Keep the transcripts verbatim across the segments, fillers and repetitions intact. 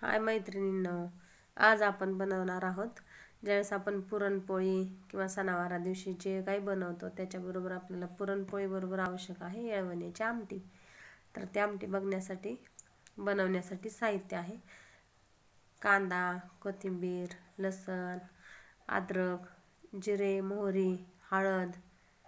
हाय मैत्रिणींनो, आज आपण बनवणार आहोत ज्यावेळेस आपण पुरणपोळी किंवा सणावारा दिवशी जे काही बनवतो त्याच्याबरोबर आपल्याला पुरणपोळी बरोबर आवश्यक आहे येळवण्याची आमटी। तर त्या आमटी बघण्यासाठी बनवण्यासाठी साहित्य आहे कांदा, कोथिंबीर, लसण, अद्रक, जिरे, मोहरी, हळद,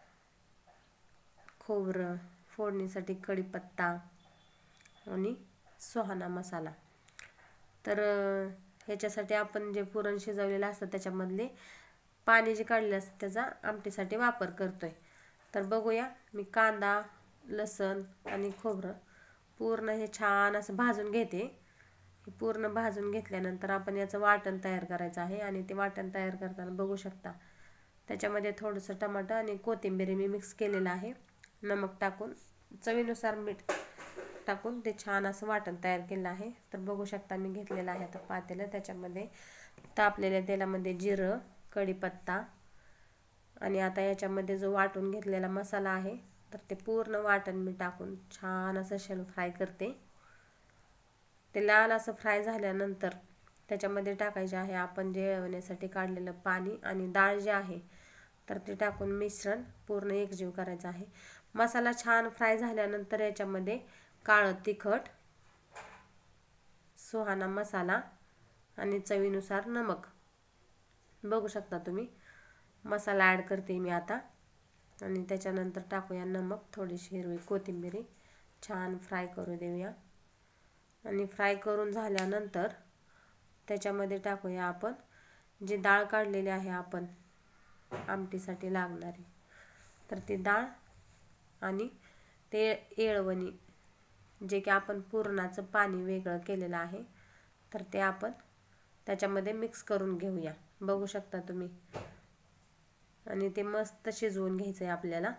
खोबरं, फोडणीसाठी कढीपत्ता आणि सुहाना मसाला। तर ह्याच्यासाठी आपण जे पुरण शिजवलेलं असतं त्याच्यामधले पाणी जे काढले असते त्याचा आमटीसाठी वापर करतोय। तर बघूया, मी कांदा, लसण आणि खोबरं पूर्ण हे छान असं भाजून घेते। हे पूर्ण भाजून घेतल्यानंतर आपण याचं वाटण तयार करायचं आहे आणि ते वाटण तयार करताना बघू शकता त्याच्यामध्ये थोडंसं टमाटर आणि कोथिंबीर मी मिक्स केलेलं आहे। नमक टाकून चवीनुसार मीठ टाकून ते छान असं वाटण तयार केलं आहे। तर बघू शकता मी घेतलेलं आहे आता पातेलं, त्याच्यामध्ये तापलेल्या तेलामध्ये जिरं, कढीपत्ता आणि आता याच्यामध्ये जो वाटून घेतलेला मसाला आहे तर ते पूर्ण वाटण मी टाकून छान असं शेलो फ्राय करते। ते लाल असं फ्राय झाल्यानंतर त्याच्यामध्ये टाकायचे आहे आपण जे येळवण्यासाठी काढलेलं पाणी आणि डाळ जे आहे तर ते टाकून मिश्रण पूर्ण एकजीव करायचं आहे। मसाला छान फ्राय झाल्यानंतर याच्यामध्ये काळं तिखट, सुहाना मसाला आणि चवीनुसार नमक, बघू शकता तुम्ही मसाला ॲड करते मी आता आणि त्याच्यानंतर टाकूया नमक, थोडीशी हिरवी कोथिंबीर, छान फ्राय करू देऊया आणि फ्राय करून झाल्यानंतर त्याच्यामध्ये टाकूया आपण जी डाळ काढलेली आहे आपण आमटीसाठी लागणारी, तर ती डाळ आणि ते येळवणी जे की आपण पुरणाचं पाणी वेगळं केलेलं आहे तर ते आपण त्याच्यामध्ये मिक्स करून घेऊया, बघू शकता तुम्ही। आणि ते मस्त शिजवून घ्यायचं आहे आपल्याला,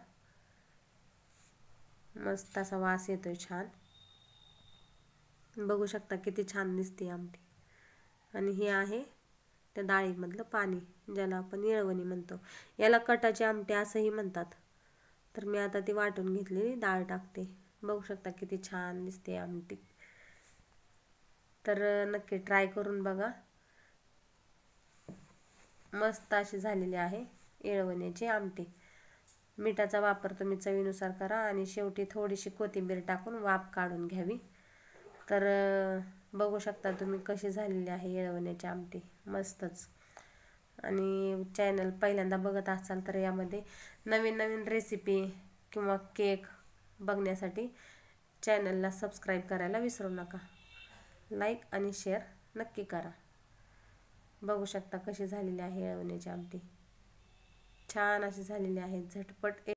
मस्त असा वास येतोय छान, बघू शकता किती छान दिसते आमटी। आणि हे आहे त्या डाळीमधलं पाणी ज्याला आपण येळवणी म्हणतो, याला कटाची आमटी असंही म्हणतात। तर मी आता ती वाटून घेतलेली डाळ टाकते, बघू शकता किती छान दिसते आमटी। तर नक्की ट्राय करून बघा, मस्त अशी झालेली आहे येळवण्याची आमटी। मिठाचा वापर तुम्ही चवीनुसार करा आणि शेवटी थोडीशी कोथिंबीर टाकून वाफ काढून घ्यावी। तर बघू शकता तुम्ही कशी झालेली आहे येळवण्याची आमटी, मस्तच। आणि चॅनल पहिल्यांदा बघत असाल तर यामध्ये नवीन नवीन रेसिपी किंवा केक बघण्यासाठी चॅनलला सबस्क्राईब करायला विसरू नका, लाईक आणि शेअर नक्की करा। बघू शकता कशी झालेली आहे येळवण्याची आमटी, छान अशी झालेली आहे, झटपट